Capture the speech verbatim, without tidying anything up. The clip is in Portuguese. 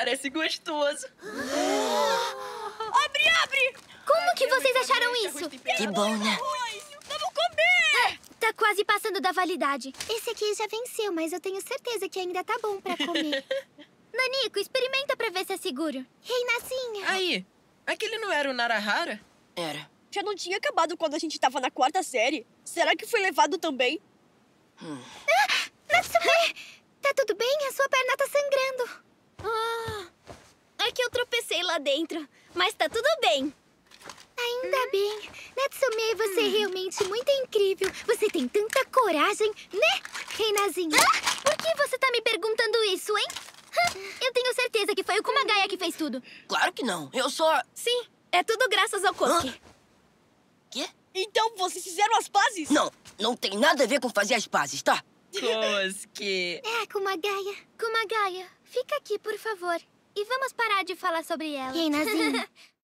Parece gostoso. Abre, abre! Como que vocês acharam isso? Que bom, né? Vamos comer! Tá quase passando da validade. Esse aqui já venceu, mas eu tenho certeza que ainda tá bom pra comer. Nanico, experimenta pra ver se é seguro. Reinazinha. Aí, aquele não era o Narahara? Era. Já não tinha acabado quando a gente tava na quarta série? Será que foi levado também? Hum. Ah, Natsume! Tá tudo bem? A sua perna tá sangrando. Ah, é que eu tropecei lá dentro, mas tá tudo bem. Ainda bem. Natsume, você é realmente muito incrível. Você tem tanta coragem, né, Reinazinha? Ah, por que você tá me perguntando isso, hein? Eu tenho certeza que foi o Kumagaya que fez tudo. Claro que não. Eu só... Sim, é tudo graças ao Kosuke. Hã? Quê? Então vocês fizeram as pazes? Não, não tem nada a ver com fazer as pazes, tá? Kosuke. É a Kumagaya. Kumagaya, fica aqui, por favor. E vamos parar de falar sobre ela. Reinazinha,